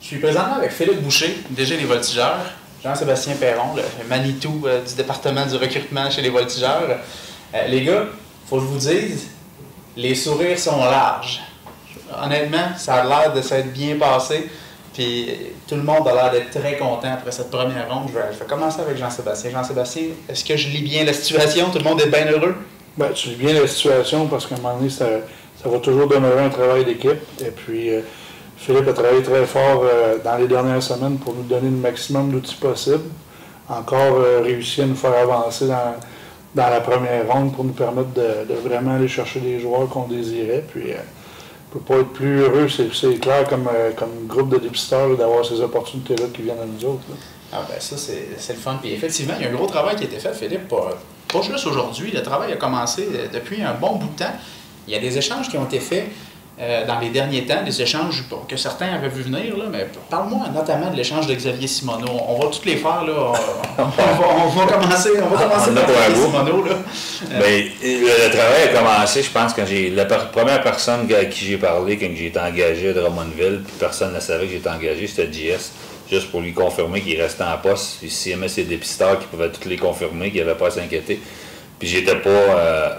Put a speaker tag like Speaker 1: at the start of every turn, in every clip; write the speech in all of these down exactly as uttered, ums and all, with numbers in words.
Speaker 1: Je suis présentement avec Philippe Boucher, D G des Voltigeurs, Jean-Sébastien Perron, le Manitou euh, du département du recrutement chez les Voltigeurs. Euh, les gars, il faut que je vous dise, les sourires sont larges. Honnêtement, ça a l'air de s'être bien passé. Puis tout le monde a l'air d'être très content après cette première ronde. Je vais, je vais commencer avec Jean-Sébastien. Jean-Sébastien, est-ce que je lis bien la situation? Tout le monde est bien heureux?
Speaker 2: Bien, tu lis bien la situation parce qu'à un moment donné, ça, ça va toujours demeurer un travail d'équipe. Et puis, euh, Philippe a travaillé très fort euh, dans les dernières semaines pour nous donner le maximum d'outils possibles. Encore euh, réussi à nous faire avancer dans, dans la première ronde pour nous permettre de, de vraiment aller chercher les joueurs qu'on désirait. Puis, euh, on ne peut pas être plus heureux, c'est clair, comme, euh, comme groupe de dépisteurs, d'avoir ces opportunités-là qui viennent à nous autres. Là.
Speaker 1: Ah ben ça, c'est le fun. Puis effectivement, il y a un gros travail qui a été fait, Philippe, pas, pas juste aujourd'hui. Le travail a commencé depuis un bon bout de temps. Il y a des échanges qui ont été faits euh, dans les derniers temps, des échanges que certains avaient vu venir, là, mais parle-moi notamment de l'échange de Xavier Simoneau. On, on va tous les faire, là. On, on, va, on va commencer, on va commencer par Xavier Simoneau, là.
Speaker 3: Euh, Bien, le, le travail a commencé, je pense, quand j'ai la per première personne à qui j'ai parlé, quand j'ai été engagé à Drummondville, puis personne ne savait que j'étais engagé, c'était J S, juste pour lui confirmer qu'il restait en poste, puis s'il aimait ses dépisteurs, qu'il pouvait tous les confirmer, qu'il n'avait pas à s'inquiéter. Puis j'étais pas euh,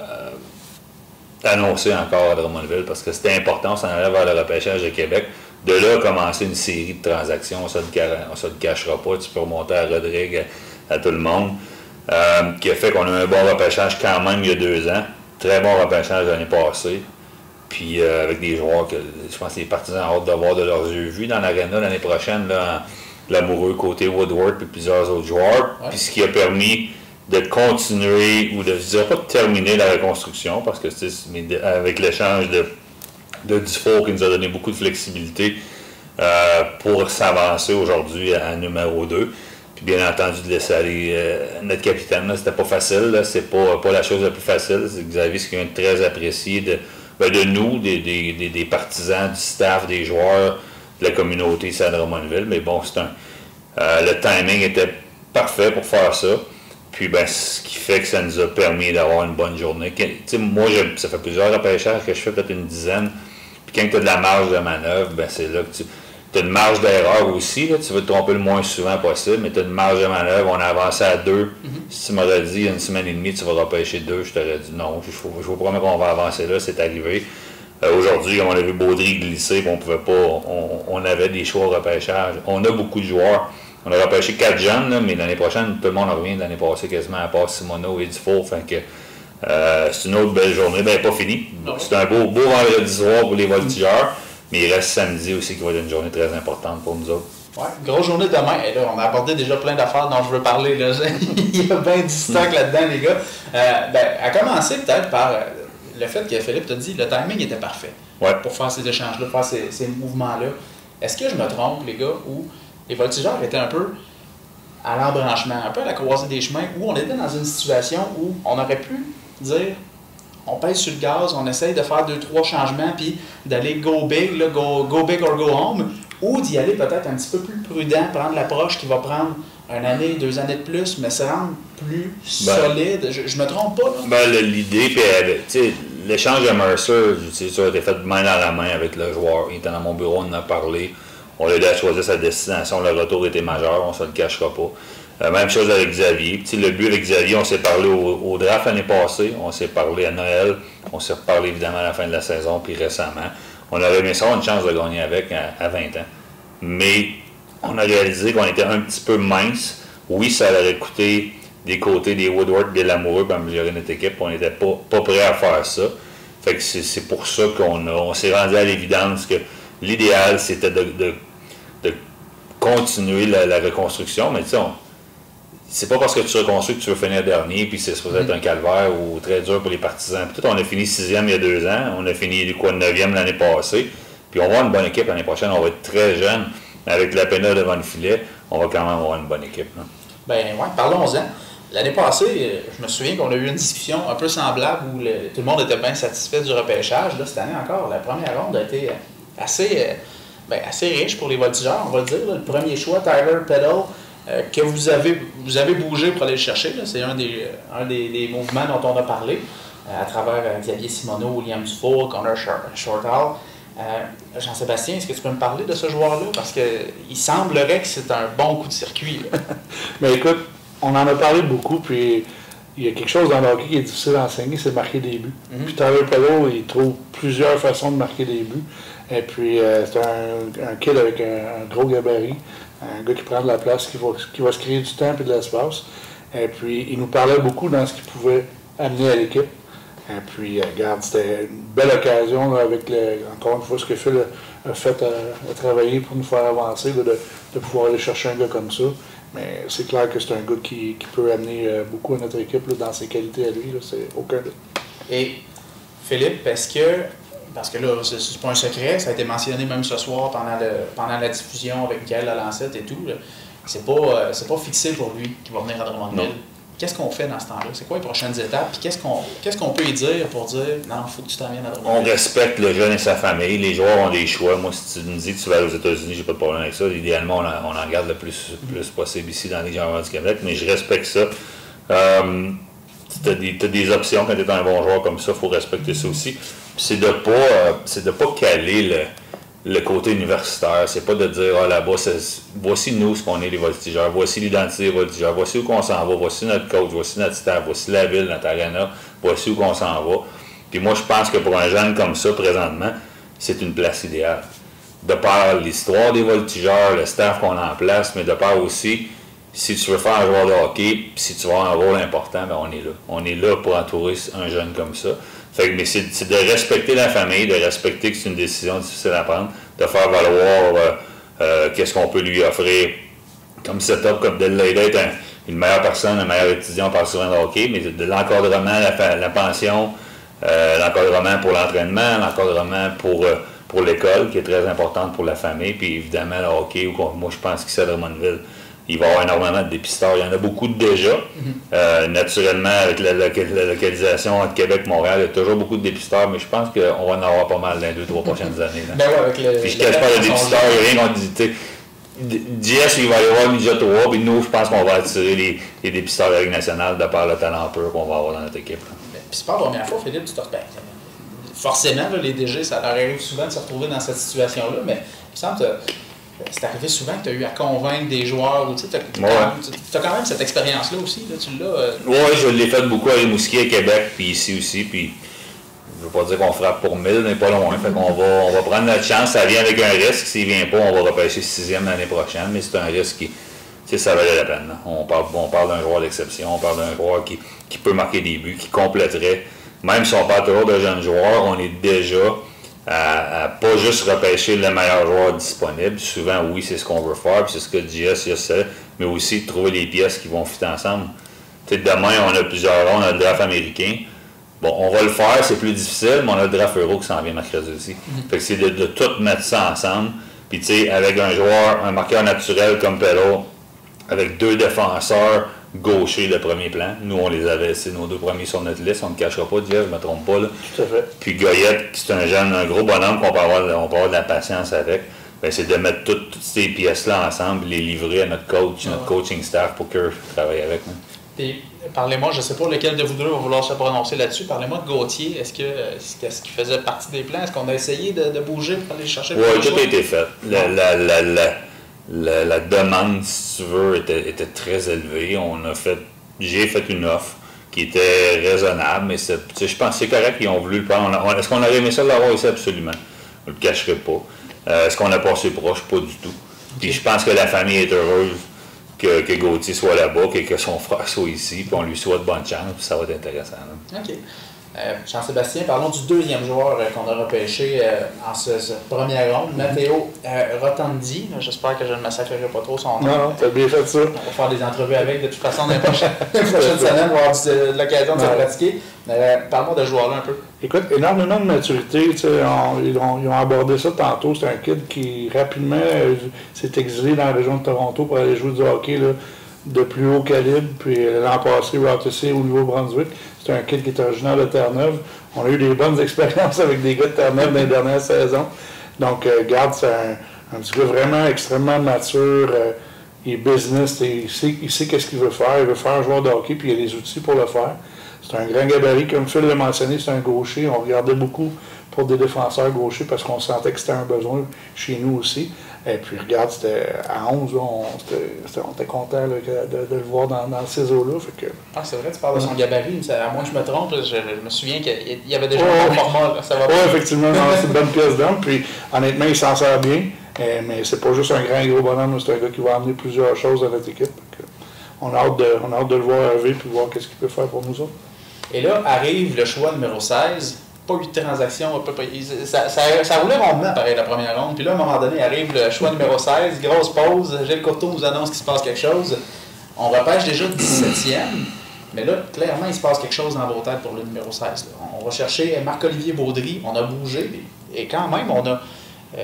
Speaker 3: annoncé encore à Drummondville parce que c'était important, on s'en allait vers le repêchage de Québec. De là a commencé une série de transactions, on ne se le cachera pas, tu peux remonter à Rodrigue, à, à tout le monde, euh, qui a fait qu'on a eu un bon repêchage quand même il y a deux ans, très bon repêchage l'année passée, puis euh, avec des joueurs que je pense que les partisans ont hâte de voir de leurs yeux vus dans l'aréna l'année prochaine, l'amoureux côté Woodward puis plusieurs autres joueurs, ouais. Puis ce qui a permis de continuer, ou de, je dirais pas de terminer la reconstruction, parce que mais de, avec l'échange de, de Dufour qui nous a donné beaucoup de flexibilité euh, pour s'avancer aujourd'hui à, à numéro deux. Puis bien entendu, de laisser aller euh, notre capitaine, c'était pas facile, c'est pas, pas la chose la plus facile. C'est Xavier, ce qui est très apprécié de, ben de nous, des, des, des, des partisans, du staff, des joueurs, de la communauté ici à Drummondville. Mais bon, c'est un euh, le timing était parfait pour faire ça. Puis, ben, ce qui fait que ça nous a permis d'avoir une bonne journée. T'sais, moi, je, ça fait plusieurs repêchages que je fais, peut-être une dizaine. Puis, quand tu as de la marge de manœuvre, ben, c'est là que tu as une marge d'erreur aussi. Là, tu veux te tromper le moins souvent possible, mais tu as une marge de manœuvre. On a avancé à deux. Mm-hmm. Si tu m'aurais dit il y a une semaine et demie, tu vas repêcher deux, je t'aurais dit non. Je, je vous promets qu'on va avancer là, c'est arrivé. Euh, Aujourd'hui, on a vu Baudry glisser, on pouvait pas. On, on avait des choix au repêchage. On a beaucoup de joueurs. On a repêché quatre jeunes, là, mais l'année prochaine, tout le monde revient de l'année passée quasiment à part Simoneau et Dufour. Fait que euh, c'est une autre belle journée. Ben, pas fini. C'est un beau, beau vendredi soir pour les Voltigeurs, mais il reste samedi aussi qui va être une journée très importante pour nous autres.
Speaker 1: Oui, grosse journée demain. Et là, on a abordé déjà plein d'affaires dont je veux parler. Là. Il y a bien du stock là-dedans, les gars. Euh, ben, à commencer peut-être par euh, le fait que Philippe t'a dit que le timing était parfait
Speaker 3: ouais.
Speaker 1: pour faire ces échanges-là, faire ces, ces mouvements-là. Est-ce que je me trompe, les gars, ou les Voltigeurs étaient un peu à l'embranchement, un peu à la croisée des chemins, où on était dans une situation où on aurait pu dire on pèse sur le gaz, on essaye de faire deux, trois changements, puis d'aller go big, là, go, go big or go home, ou d'y aller peut-être un petit peu plus prudent, prendre l'approche qui va prendre une année, deux années de plus, mais se rendre plus ben, solide. Je, je me trompe pas, là?
Speaker 3: Ben, l'idée, puis l'échange de Mercer, ça a été fait main dans la main avec le joueur. Il était dans mon bureau, on en a parlé. On l'a aidé à choisir sa destination. Le retour était majeur, on ne se le cachera pas. Euh, même chose avec Xavier. T'sais, le but avec Xavier, on s'est parlé au, au draft l'année passée, on s'est parlé à Noël, on s'est reparlé évidemment à la fin de la saison, puis récemment. On aurait aimé ça avoir une chance de gagner avec à, à vingt ans. Mais on a réalisé qu'on était un petit peu mince. Oui, ça aurait coûté des côtés des Woodward, des Lamoureux pour améliorer notre équipe. On n'était pas, pas prêt à faire ça. Fait que c'est pour ça qu'on on s'est rendu à l'évidence que l'idéal, c'était de, de de continuer la, la reconstruction, mais tu sais, c'est pas parce que tu reconstruis que tu veux finir dernier, puis c'est supposé être un calvaire ou très dur pour les partisans. Peut-être on a fini sixième il y a deux ans, on a fini quoi, neuvième l'année passée, puis on va avoir une bonne équipe l'année prochaine, on va être très jeune, mais avec la pénale devant le filet, on va quand même avoir une bonne équipe. Là.
Speaker 1: Ben ouais, parlons-en. L'année passée, je me souviens qu'on a eu une discussion un peu semblable où le, tout le monde était bien satisfait du repêchage. Là, cette année encore, la première ronde a été assez... Bien, assez riche pour les Voltigeurs, on va le dire. Là, le premier choix, Tyler Peddle, euh, que vous avez, vous avez bougé pour aller le chercher. C'est un, des, un des, des mouvements dont on a parlé euh, à travers euh, Xavier Simoneau, William Dufour, Connor Shortall. Euh, Jean-Sébastien, est-ce que tu peux me parler de ce joueur-là? Parce qu'il semblerait que c'est un bon coup de circuit.
Speaker 2: Mais écoute, on en a parlé beaucoup, puis il y a quelque chose dans le hockey qui est difficile à enseigner, c'est de marquer des buts. Mm-hmm. Puis Tyler Pello, il trouve plusieurs façons de marquer des buts. Et puis, euh, c'est un, un kid avec un, un gros gabarit, un gars qui prend de la place, qui va, qui va se créer du temps et de l'espace. Et puis, il nous parlait beaucoup dans ce qu'il pouvait amener à l'équipe. Et puis, regarde, c'était une belle occasion, là, avec, le, encore une fois, ce que Phil a, a fait à, à travailler pour nous faire avancer, là, de, de pouvoir aller chercher un gars comme ça. Mais c'est clair que c'est un gars qui, qui peut amener euh, beaucoup à notre équipe là, dans ses qualités à lui, c'est aucun doute.
Speaker 1: Et Philippe, est-ce que, parce que là, c'est pas un secret, ça a été mentionné même ce soir pendant, le, pendant la diffusion avec Michael Lalancette et tout, c'est pas, euh, c'est pas fixé pour lui qui va venir à Drummondville. Qu'est-ce qu'on fait dans ce temps-là? C'est quoi les prochaines étapes? Puis qu'est-ce qu'on qu'est-ce qu'on peut y dire pour dire non, il faut que tu t'en viennes à Drummondville?
Speaker 3: On respecte le jeune et sa famille. Les joueurs ont des choix. Moi, si tu me dis que tu vas aller aux États-Unis, j'ai pas de problème avec ça. Idéalement, on en, on en garde le plus, plus possible ici dans les joueurs du Québec, mais je respecte ça. Euh, tu as des, t'as des options quand tu es un bon joueur comme ça, il faut respecter ça aussi. Puis c'est de pas euh, c'est de pas caler le. Le côté universitaire, c'est pas de dire ah, là-bas, voici nous ce qu'on est les voltigeurs, voici l'identité des voltigeurs, voici où on s'en va, voici notre coach, voici notre staff, voici la ville, notre arena, voici où on s'en va. Puis moi, je pense que pour un jeune comme ça, présentement, c'est une place idéale. De par l'histoire des voltigeurs, le staff qu'on a en place, mais de par aussi, si tu veux faire un joueur de hockey, puis si tu veux avoir un rôle important, bien, on est là. On est là pour entourer un jeune comme ça. Fait que, mais c'est de respecter la famille, de respecter que c'est une décision difficile à prendre, de faire valoir euh, euh, qu'est-ce qu'on peut lui offrir comme setup, comme de l'aider à être un, une meilleure personne, un meilleur étudiant, on parle souvent de hockey, mais de, de l'encadrement, la, la pension, euh, l'encadrement pour l'entraînement, l'encadrement pour, euh, pour l'école, qui est très importante pour la famille, puis évidemment le hockey, où moi je pense qu'ici à Drummondville, il va y avoir énormément de dépisteurs. Il y en a beaucoup déjà. Mm-hmm. euh, naturellement, avec la, la, la localisation entre Québec et Montréal, il y a toujours beaucoup de dépisteurs, mais je pense qu'on va en avoir pas mal dans les deux, trois prochaines années. Là.
Speaker 1: Ben ouais, avec le,
Speaker 3: puis je ne cache pas le dépisteur, il n'y a rien qu'on dit. J S, il va y avoir Midget trois, puis nous, je pense qu'on va attirer les, les dépisteurs de la Ligue nationale de par le talent pur qu'on va avoir dans notre équipe.
Speaker 1: Ben, puis c'est pas la première fois, Philippe, tu te repères. Forcément, là, les D G, ça leur arrive souvent de se retrouver dans cette situation-là, mais il me semble que c'est arrivé souvent que tu as eu à convaincre des joueurs, ou tu as, ouais. as quand même cette expérience-là aussi, là, tu l'as... Euh...
Speaker 3: Oui, je l'ai fait beaucoup à Rimouski, à Québec, puis ici aussi, puis je ne veux pas dire qu'on frappe pour mille, mais pas loin, fait qu'on va, on va prendre notre chance, ça vient avec un risque, s'il ne vient pas, on va repêcher sixième l'année prochaine, mais c'est un risque qui, tu sais, ça valait la peine. Là. On parle, on parle d'un joueur d'exception, on parle d'un joueur qui, qui peut marquer des buts, qui compléterait, même si on parle toujours de jeunes joueurs, on est déjà... à, à pas juste repêcher le meilleur joueur disponible. Souvent, oui, c'est ce qu'on veut faire, puis c'est ce que J S y a fait, mais aussi trouver les pièces qui vont fitter ensemble. T'sais, demain, on a plusieurs rondes, on a le draft américain. Bon, on va le faire, c'est plus difficile, mais on a le draft euro qui s'en vient mercredi aussi. Mm-hmm. Fait que c'est de, de tout mettre ça ensemble. Puis, tu sais, avec un joueur, un marqueur naturel comme Pello, avec deux défenseurs gauchers de premier plan. Nous, on les avait, c'est nos deux premiers sur notre liste, on ne cachera pas, Jeff, je ne me trompe pas. Là.
Speaker 2: Tout à fait.
Speaker 3: Puis Goyette, c'est un jeune, un gros bonhomme qu'on peut avoir, on peut avoir de la patience avec. Bien, c'est de mettre toutes, toutes ces pièces-là ensemble et les livrer à notre coach, notre ouais. coaching staff pour qu'ils travaillent avec nous.
Speaker 1: Puis, parlez-moi, je ne sais pas lequel de vous deux va vouloir se prononcer là-dessus. Parlez-moi de Gauthier. Est-ce que est-ce qu'il faisait partie des plans? Est-ce qu'on a essayé de, de bouger pour aller chercher le
Speaker 3: Oui, tout a été fait. La, la, la, la, la, la demande, si tu veux, était, était très élevée. On a fait, j'ai fait une offre qui était raisonnable, mais je pense que c'est correct qu'ils ont voulu le prendre. Est-ce qu'on aurait aimé ça de l'avoir ici? Absolument. On ne le cacherait pas. Euh, est-ce qu'on a passé proche? Pas du tout. Puis je pense que la famille est heureuse que, que Gauthier soit là-bas, que, que son frère soit ici, puis on lui souhaite bonne chance, puis ça va être intéressant. Là.
Speaker 1: OK. Euh, Jean-Sébastien, parlons du deuxième joueur euh, qu'on a repêché euh, en ce, ce première ronde, Matteo euh, Rotondi. J'espère que je ne massacrerai pas trop son nom.
Speaker 2: Non, tu as bien fait ça.
Speaker 1: On va faire des entrevues avec de toute façon dans les prochaines, prochaines semaines, on va avoir de l'occasion de se pratiquer. Euh, Parle-moi de ce joueur-là un peu.
Speaker 2: Écoute, énormément de maturité. On, ils, ont, ils ont abordé ça tantôt. C'est un kid qui rapidement euh, s'est exilé dans la région de Toronto pour aller jouer du hockey là, de plus haut calibre. Puis l'an passé, Rothesay au Nouveau-Brunswick. C'est un kid qui est originaire de Terre-Neuve. On a eu des bonnes expériences avec des gars de Terre-Neuve dans les dernières saisons. Donc, euh, garde, c'est un, un petit gars vraiment extrêmement mature. Euh, il est business. Il sait, il sait qu'est-ce qu'il veut faire. Il veut faire un joueur de hockey, puis il a les outils pour le faire. C'est un grand gabarit. Comme Phil l'a mentionné, c'est un gaucher. On regardait beaucoup pour des défenseurs gauchers parce qu'on sentait que c'était un besoin chez nous aussi. Et puis, regarde, c'était à onze, là, on, était, on était content là, de, de, de le voir dans, dans ces eaux-là.
Speaker 1: Ah, c'est vrai, tu parles de son gabarit, mais à moins que je me trompe, je, je me souviens qu'il y avait déjà
Speaker 2: oh,
Speaker 1: un bon format.
Speaker 2: Oui, effectivement, c'est une bonne pièce d'homme. Puis, honnêtement, il s'en sert bien. Euh, mais c'est pas juste un grand et gros bonhomme, c'est un gars qui va amener plusieurs choses dans notre équipe. On a hâte de, on a hâte de le voir arriver et voir qu'est-ce qu'il peut faire pour nous autres.
Speaker 1: Et là, arrive le choix numéro seize. Pas eu de transaction, ça, ça, ça roulait rondement pareil la première ronde. Puis là, à un moment donné, arrive le choix numéro seize, grosse pause, Gilles Courteau nous annonce qu'il se passe quelque chose. On repêche déjà dix-septième, mais là, clairement, il se passe quelque chose dans vos têtes pour le numéro seize. Là. On va chercher Marc-Olivier Baudry, on a bougé, et quand même, on a, euh,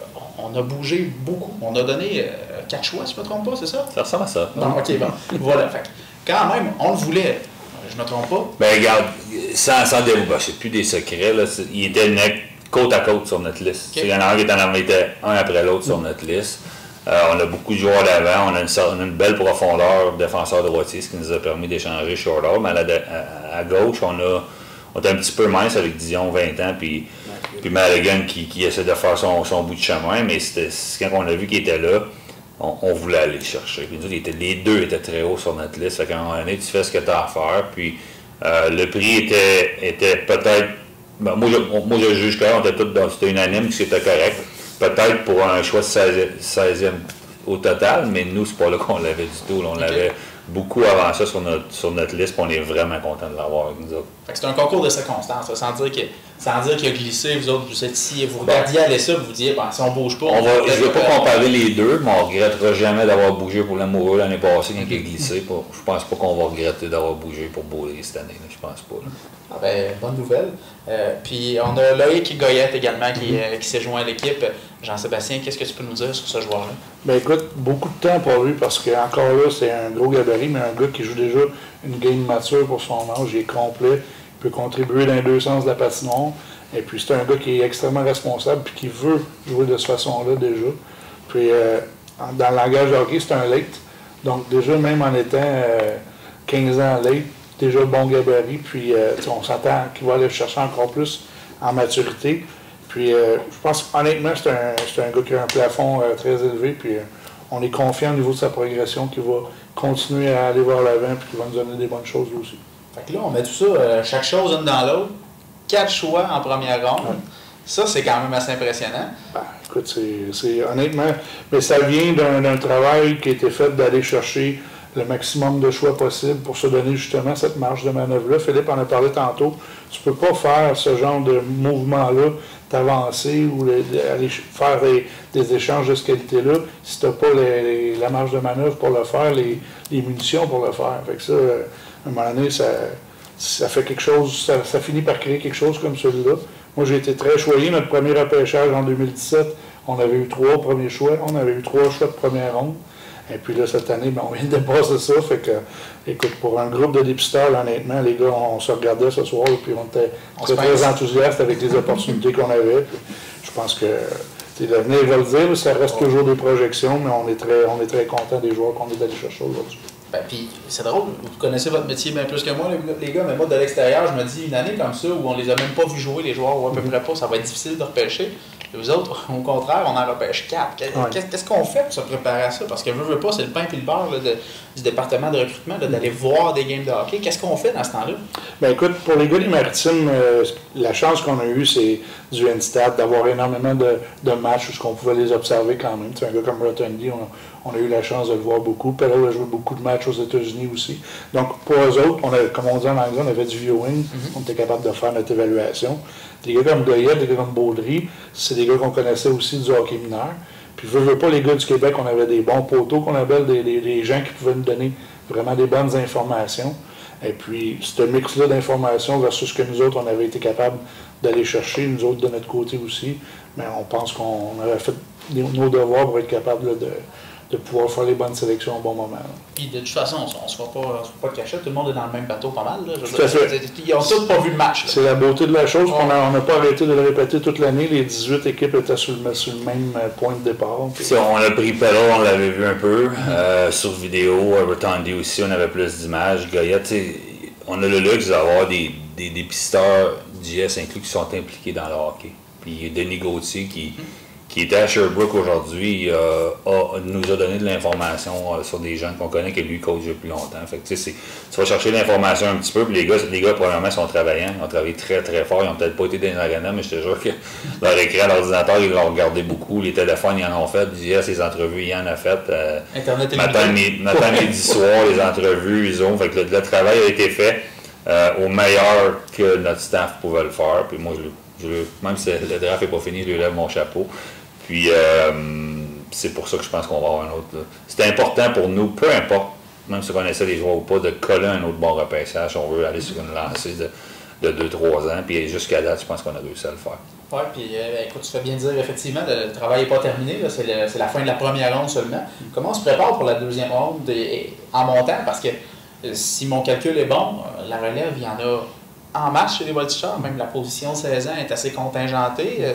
Speaker 1: on a bougé beaucoup. On a donné euh, quatre choix, si je ne me trompe pas, c'est ça?
Speaker 3: Ça ressemble à ça.
Speaker 1: Bon, ok, bon. Voilà, fait, quand même, on le voulait. Je me trompe pas?
Speaker 3: Ben regarde, sans, sans dévoiler, c'est plus des secrets, là, il était net, côte à côte sur notre liste. Okay. Il y en a un qui était, en, était un après l'autre sur notre liste. Euh, on a beaucoup de joueurs d'avant, on a une, on a une belle profondeur défenseur droitier, ce qui nous a permis d'échanger short-out. Mais à, la, à, à gauche, on a on était un petit peu mince avec Dion, vingt ans, puis, okay. puis Madigan qui, qui essaie de faire son, son bout de chemin. Mais c'était, quand on a vu qu'il était là, On, on voulait aller le chercher. Puis nous, était, les deux étaient très hauts sur notre liste. Fait qu'à un moment donné, tu fais ce que tu as à faire. Puis euh, le prix était, était peut-être. Ben, moi, je, moi, je juge que on était tous dans, c'était unanime que c'était correct. Peut-être pour un choix de seizième au total, mais nous, c'est pas là qu'on l'avait du tout. Là, on okay. l'avait beaucoup avant ça sur notre, sur notre liste, puis on est vraiment content de l'avoir avec nous autres.
Speaker 1: Fait que c'est un concours de circonstances, là, sans dire qu'il sans dire qu'il a glissé, vous autres, vous êtes ici, vous regardiez aller ça, vous vous disiez, ben, si on bouge pas.
Speaker 3: On va, je ne veux pas comparer les deux, mais on ne regrettera jamais d'avoir bougé pour l'amoureux l'année passée quand il a glissé. Je pense pas qu'on va regretter d'avoir bougé pour Baudry cette année, là, je pense pas. Là.
Speaker 1: Ah ben, bonne nouvelle. Euh, puis on a Loïc Goyette également qui, euh, qui s'est joint à l'équipe. Jean-Sébastien, qu'est-ce que tu peux nous dire sur ce joueur-là?
Speaker 2: Ben écoute, beaucoup de temps pour lui parce qu'encore là, c'est un gros gabarit, mais un gars qui joue déjà une game mature pour son âge, il est complet, il peut contribuer dans les deux sens de la patinoire. Et puis c'est un gars qui est extrêmement responsable et qui veut jouer de cette façon-là déjà. Puis euh, dans le langage de hockey, c'est un late. Donc déjà, même en étant euh, quinze ans late, déjà bon gabarit, puis euh, on s'attend qu'il va aller chercher encore plus en maturité. Puis euh, je pense honnêtement, c'est un, c'est un gars qui a un plafond euh, très élevé, puis euh, on est confiant au niveau de sa progression, qu'il va continuer à aller vers l'avant, puis qu'il va nous donner des bonnes choses aussi.
Speaker 1: Fait que là, on met tout ça, euh, chaque chose une dans l'autre, quatre choix en première ronde. Ouais. Ça, c'est quand même assez impressionnant.
Speaker 2: Ben, écoute, c'est, c'est honnêtement, mais ça vient d'un, d'un travail qui a été fait d'aller chercher le maximum de choix possible pour se donner justement cette marge de manœuvre-là. Philippe en a parlé tantôt. Tu ne peux pas faire ce genre de mouvement-là, d'avancer ou d'aller faire des, des échanges de ce qualité-là si tu n'as pas les, les, la marge de manœuvre pour le faire, les, les munitions pour le faire. Fait que ça, à un moment donné, ça, ça fait quelque chose, ça, ça finit par créer quelque chose comme celui-là. Moi, j'ai été très choyé. Notre premier repêchage en deux mille dix-sept, on avait eu trois premiers choix. On avait eu trois choix de première ronde. Et puis là, cette année, ben, on vient de dépasser ça. Fait que, écoute, pour un groupe de dépisteurs, honnêtement, les gars, on, on se regardait ce soir et puis on était on très, très enthousiastes avec les opportunités qu'on avait. Puis, je pense que l'avenir va le dire, ça reste oh. toujours des projections, mais on est très, on est très contents des joueurs qu'on est allés chercher aujourd'hui.
Speaker 1: Ben, puis c'est drôle, vous connaissez votre métier bien plus que moi, les gars, mais moi, de l'extérieur, je me dis, une année comme ça, où on les a même pas vus jouer, les joueurs, ou à peu près pas, ça va être difficile de repêcher. Et vous autres, au contraire, on en repêche quatre. Qu'est-ce qu'on fait pour se préparer à ça? Parce que, veux, veux pas, c'est le pain et le beurre là, de, du département de recrutement, là, d'aller voir des games de hockey. Qu'est-ce qu'on fait dans ce temps-là? Bien,
Speaker 2: écoute, pour les gars des Maritimes, euh, la chance qu'on a eue, c'est du N-Stat, d'avoir énormément de, de matchs où on pouvait les observer quand même. Tu sais, un gars comme Rotundi, on, on a eu la chance de le voir beaucoup. Perrault a joué beaucoup de matchs aux États-Unis aussi. Donc, pour eux autres, on a, comme on dit en anglais, on avait du viewing. Mm-hmm. On était capable de faire notre évaluation. Des gars comme Goyette, des gars comme Baudry, c'est des gars qu'on connaissait aussi du hockey mineur. Puis, veux, veux pas, les gars du Québec, on avait des bons poteaux qu'on appelle, des, des, des gens qui pouvaient nous donner vraiment des bonnes informations. Et puis, ce mix-là d'informations versus ce que nous autres, on avait été capables d'aller chercher, nous autres de notre côté aussi. Mais on pense qu'on avait fait nos devoirs pour être capable là, de, de pouvoir faire les bonnes sélections au bon moment. Là.
Speaker 1: Puis de toute façon, on ne se fera pas, pas de cachette, tout le monde est dans le même bateau pas mal. Là. Je
Speaker 2: tout à fait.
Speaker 1: Ils n'ont tous pas vu le match.
Speaker 2: C'est la beauté de la chose, on n'a pas arrêté de le répéter toute l'année. Les dix-huit équipes étaient sur le, sur le même point de départ.
Speaker 3: Si on a pris Perrault, on l'avait vu un peu. Mm-hmm. euh, sur vidéo, Rotundi aussi, on avait plus d'images. Goyette, on a le luxe d'avoir des, des, des pisteurs J S inclus, qui sont impliqués dans le hockey. Puis Denis Gauthier, qui, qui était à Sherbrooke aujourd'hui, euh, a, nous a donné de l'information euh, sur des gens qu'on connaît, que lui coach depuis longtemps. Fait que, tu sais, tu vas chercher l'information un petit peu, puis les gars, les gars, premièrement, sont travaillants, ils ont travaillé très très fort, ils n'ont peut-être pas été dans les arénas, mais je te jure que leur écran, l'ordinateur, ils l'ont regardé beaucoup, les téléphones, ils en ont fait, J S, les entrevues, il en a fait. Euh,
Speaker 1: Internet et
Speaker 3: matin, mi- matin, midi, soir, les entrevues, ils ont. Fait que le, le travail a été fait euh, au meilleur que notre staff pouvait le faire. Puis moi, je, je, même si le draft n'est pas fini, je lui lève mon chapeau. Puis euh, c'est pour ça que je pense qu'on va avoir un autre. C'est important pour nous, peu importe, même si on connaissait les joueurs ou pas, de coller un autre bon repêchage si on veut aller sur une lancée de deux trois ans. Puis jusqu'à date, je pense qu'on a réussi à le faire.
Speaker 1: Oui, puis euh, écoute, tu fais bien dire, effectivement, le, le travail n'est pas terminé, c'est la fin de la première ronde seulement. Comment on se prépare pour la deuxième ronde et, et, en montant? Parce que euh, si mon calcul est bon, euh, la relève, il y en a en masse chez les Voltigeurs, même la position seize ans est assez contingentée. Euh,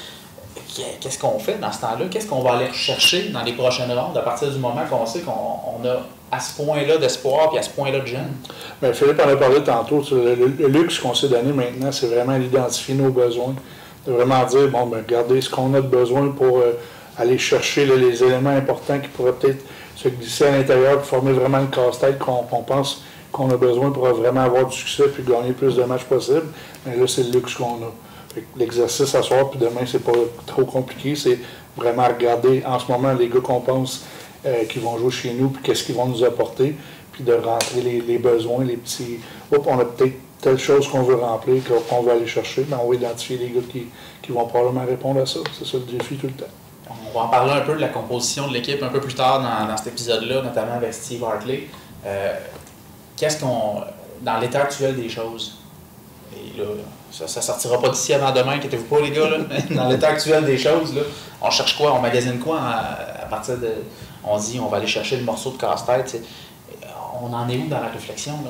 Speaker 1: Qu'est-ce qu'on fait dans ce temps-là? Qu'est-ce qu'on va aller rechercher dans les prochaines rondes à partir du moment qu'on sait qu'on on a à ce point-là d'espoir et à ce point-là de jeunes?
Speaker 2: Bien, Philippe en a parlé tantôt. Le, le, le luxe qu'on s'est donné maintenant, c'est vraiment d'identifier nos besoins. De vraiment dire, bon, ben, regardez ce qu'on a de besoin pour euh, aller chercher là, les éléments importants qui pourraient peut-être se glisser à l'intérieur pour former vraiment le casse-tête qu'on qu'on pense qu'on a besoin pour vraiment avoir du succès et gagner le plus de matchs possible. Mais là, c'est le luxe qu'on a. L'exercice à soir, puis demain, c'est pas trop compliqué. C'est vraiment regarder en ce moment les gars qu'on pense euh, qui vont jouer chez nous, puis qu'est-ce qu'ils vont nous apporter, puis de rentrer les, les besoins, les petits. Oups, on a peut-être telle chose qu'on veut remplir, qu'on veut aller chercher, mais on va identifier les gars qui, qui vont probablement répondre à ça. C'est ça le défi tout le temps.
Speaker 1: On va en parler un peu de la composition de l'équipe un peu plus tard dans, dans cet épisode-là, notamment avec Steve Hartley. Euh, qu'est-ce qu'on. Dans l'état actuel des choses, et là, ça ne sortira pas d'ici avant demain, inquiétez-vous pas les gars, là. Dans l'état actuel des choses, là, on cherche quoi? On magasine quoi à, à partir de. On dit on va aller chercher le morceau de casse-tête. On en est où dans la réflexion? Là?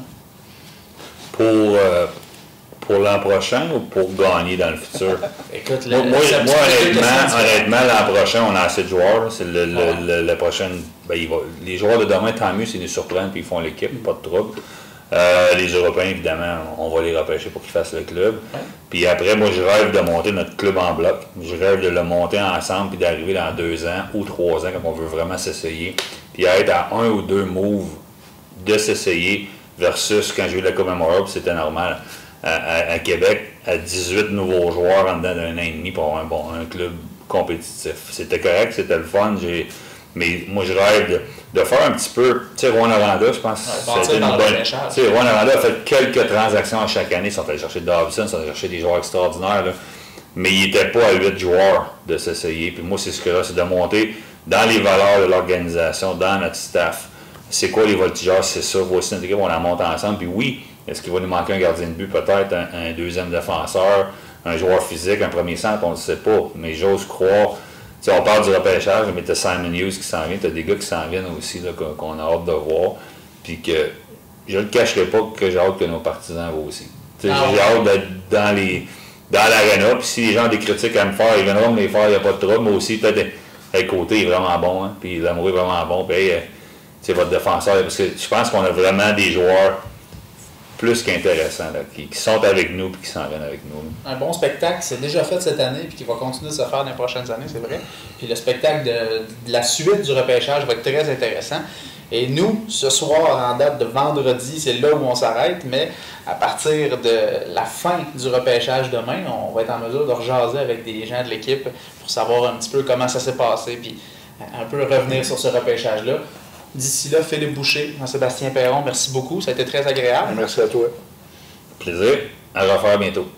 Speaker 3: Pour, euh, pour l'an prochain ou pour gagner dans le futur?
Speaker 1: Écoute,
Speaker 3: moi,
Speaker 1: le,
Speaker 3: moi,
Speaker 1: le,
Speaker 3: moi honnêtement,
Speaker 1: le
Speaker 3: honnêtement l'an prochain, on a assez de joueurs. C'est le, le,
Speaker 1: ouais.
Speaker 3: le, le prochain. Ben, il va, les joueurs de demain, tant mieux s'ils nous surprennent et ils font l'équipe, pas de trouble. Euh, les Européens, évidemment, on va les repêcher pour qu'ils fassent le club. Ouais. Puis après, moi, je rêve de monter notre club en bloc. Je rêve de le monter ensemble puis d'arriver dans deux ans ou trois ans quand on veut vraiment s'essayer. Puis être à un ou deux moves de s'essayer versus quand j'ai eu la Coupe Memorial, c'était normal. À, à, à Québec, à dix-huit nouveaux joueurs en dedans d'un an et demi pour avoir un, bon, un club compétitif. C'était correct, c'était le fun. J'ai... Mais moi, je rêve de, de faire un petit peu. Tu sais, Rouen Aranda, je pense
Speaker 1: ouais,
Speaker 3: que c'était une bonne. Tu sais, Rouen Aranda a fait quelques transactions à chaque année. Ils sont allés chercher Dobson, ils sont allés chercher des joueurs extraordinaires. Là. Mais ils n'étaient pas à huit joueurs de s'essayer. Puis moi, c'est ce que là, c'est de monter dans les valeurs de l'organisation, dans notre staff. C'est quoi les Voltigeurs? C'est ça. Voici notre équipe, on la monte ensemble. Puis oui, est-ce qu'il va nous manquer un gardien de but, peut-être, un, un deuxième défenseur, un joueur physique, un premier centre, on ne le sait pas. Mais j'ose croire. T'sais, on parle du repêchage, mais tu as Simon Hughes qui s'en vient, tu as des gars qui s'en viennent aussi, là, qu'on a hâte de voir. Puis que je ne le cacherai pas que j'ai hâte que nos partisans voient aussi. Ah, j'ai hâte d'être dans les dans l'aréna. Puis si les gens ont des critiques à me faire, ils viendront me les faire, il n'y a pas de trouble. Mais aussi, peut-être, hey, Côté est vraiment bon, hein, puis Lamoureux est vraiment bon. Puis, hey, c'est votre défenseur. Parce que je pense qu'on a vraiment des joueurs plus qu'intéressants, là, qui, qui sont avec nous et qui s'en viennent avec nous.
Speaker 1: Un bon spectacle, c'est déjà fait cette année et qui va continuer de se faire dans les prochaines années, c'est vrai. Puis le spectacle de, de la suite du repêchage va être très intéressant. Et nous, ce soir, en date de vendredi, c'est là où on s'arrête, mais à partir de la fin du repêchage demain, on va être en mesure de rejaser avec des gens de l'équipe pour savoir un petit peu comment ça s'est passé, puis un peu revenir sur ce repêchage-là. D'ici là, Philippe Boucher, Jean-Sébastien Perron, merci beaucoup. Ça a été très agréable.
Speaker 2: Merci à toi.
Speaker 3: Plaisir. À refaire bientôt.